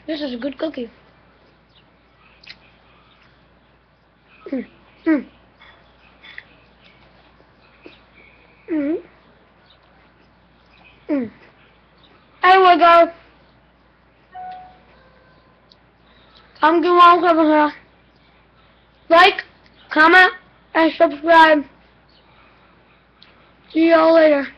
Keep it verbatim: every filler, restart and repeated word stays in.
This is a good cookie. Mm. Mm. Mm. Mm. Anyway, guys, I'm getting on over here. Like, comment, and subscribe. See y'all later.